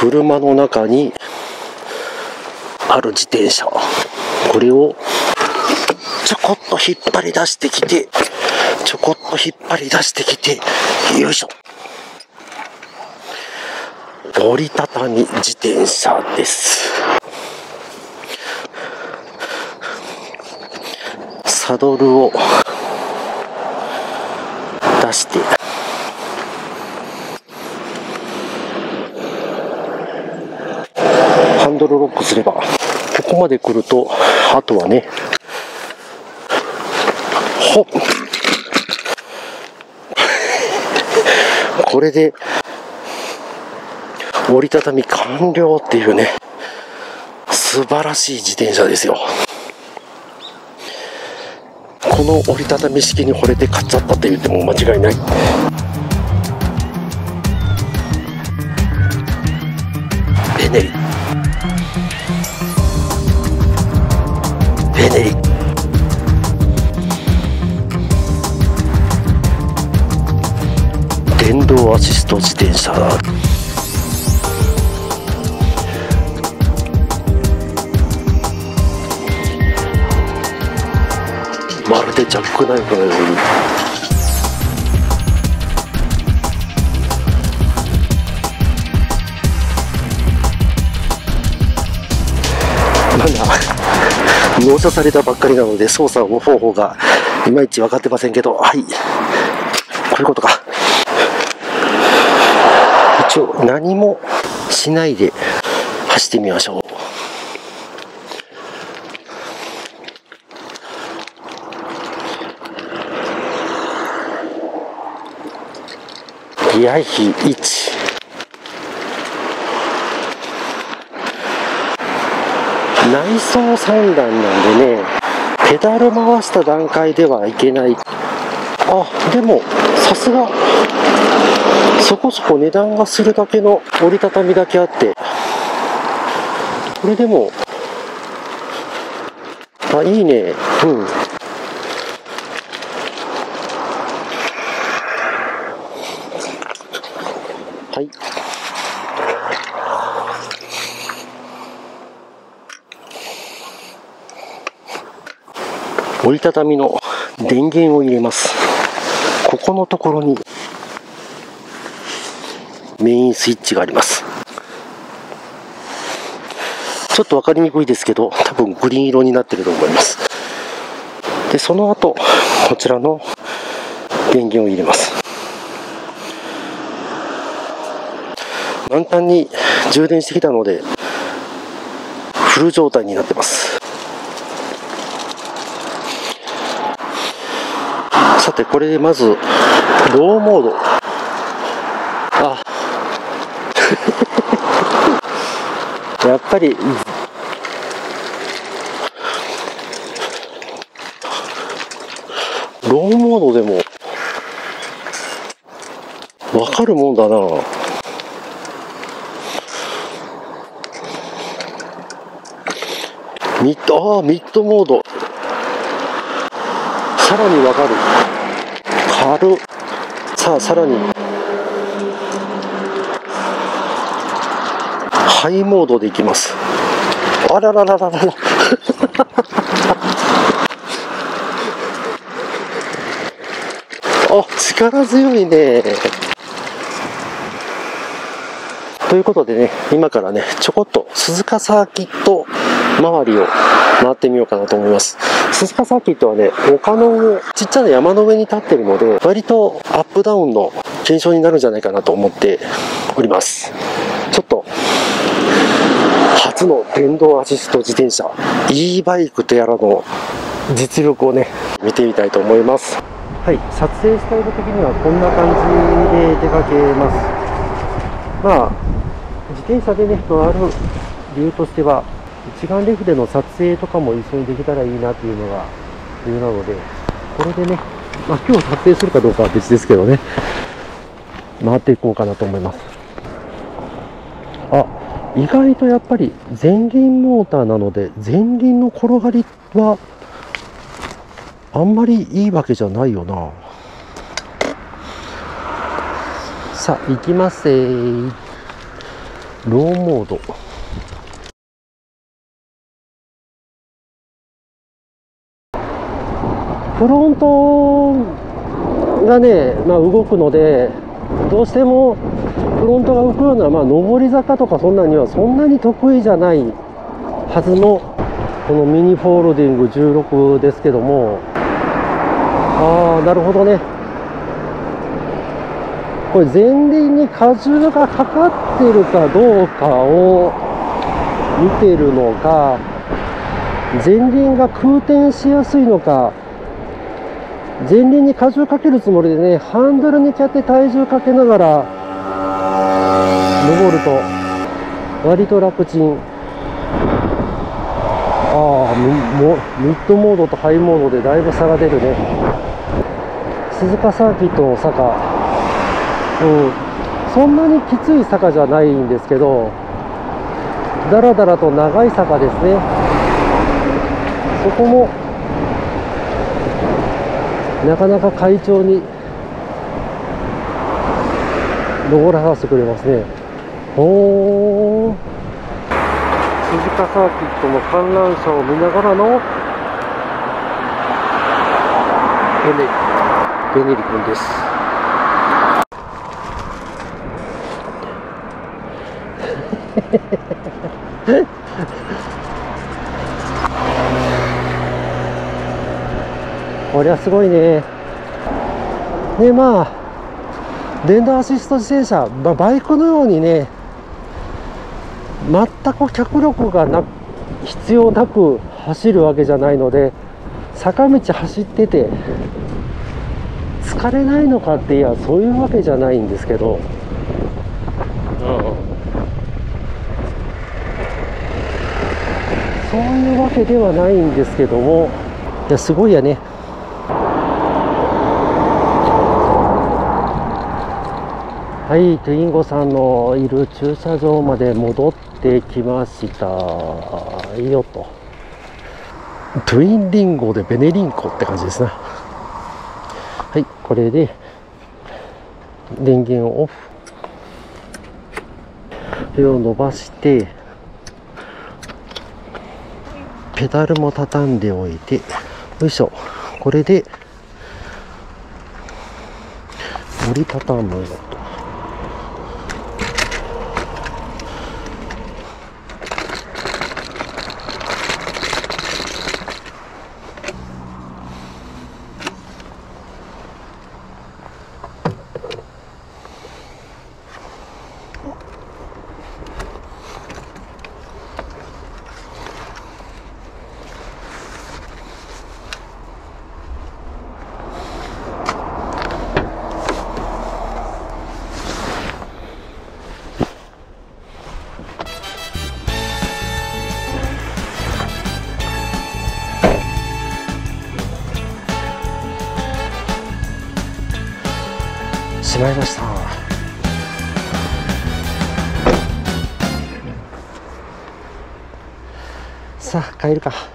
車の中にある自転車、これをちょこっと引っ張り出してきて、よいしょ。折りたたみ自転車です。サドルを出してハンドルロックすれば、ここまで来ると、あとはね、ほっこれで折りたたみ完了っていうね、素晴らしい自転車ですよ。この折りたたみ式に惚れて買っちゃったと言っても間違いない。エネリ電動アシスト自転車だ。まるでジャックナイフのように納車されたばっかりなので操作の方法がいまいち分かってませんけど、はい、こういうことか。一応何もしないで走ってみましょう。ギア比1、内装3段なんでね、ペダル回した段階ではいけない。あ、でもさすがそこそこ値段がするだけの折りたたみだけあって、これでもいいね。はい、折りたたみの電源を入れます。ここのところにメインスイッチがあります。ちょっと分かりにくいですけど、多分グリーン色になっていると思います。で、その後こちらの電源を入れます。満タンに充電してきたのでフル状態になってます。さて、これでまずローモード、やっぱりローモードでも分かるもんだな。ミッドモード、さらに分かる。軽っ。さあ、さらにハイモードでいきます。あらららららら力強いね。ということでね、今からね、ちょこっと鈴鹿サーキット周りを回ってみようかなと思います。鈴鹿サーキットはね、丘の上、ちっちゃな山の上に立ってるので、割とアップダウンの検証になるんじゃないかなと思っております。ちょっと初の電動アシスト自転車 E バイクとやらの実力をね、見てみたいと思います。はい、撮影スタイル的にはこんな感じで出かけます。自転車でね、回る理由としては、一眼レフでの撮影とかも一緒にできたらいいなというのが理由なので、これでね、今日撮影するかどうかは別ですけどね、回っていこうかなと思います。意外とやっぱり前輪モーターなので、前輪の転がりはあんまりいいわけじゃないよな。さあ、行きますローモード。フロントがね、動くので、どうしてもフロントが浮くような、上り坂とかそんなにはそんなに得意じゃないはずのこのミニフォールディング16ですけども、なるほどね。これ前輪に荷重がかかってるかどうかを見てるのか、前輪が空転しやすいのか、前輪に荷重かけるつもりでね、ハンドルにこうやって体重かけながら登ると割と楽ちん。ミッドモードとハイモードでだいぶ差が出るね。鈴鹿サーキットの坂、そんなにきつい坂じゃないんですけど、だらだらと長い坂ですね。そこもなかなか快調に登らさせてくれますね。鈴鹿サーキットの観覧車を見ながらのベネリ君です。こりゃすごいね。で電動アシスト自転車、バイクのようにね、全く脚力が必要なく走るわけじゃないので、坂道走ってて疲れないのかって、いやそういうわけじゃないんですけど、そういうわけではないんですけども、いやすごいやね。はい、トゥインゴさんのいる駐車場まで戻ってきましたよと。トゥインリンゴでベネリンコって感じですね。はい、これで電源をオフ。手を伸ばしてペダルも畳んでおいて、よいしょ。これで折りたたむのと。しまいました。さあ帰るか。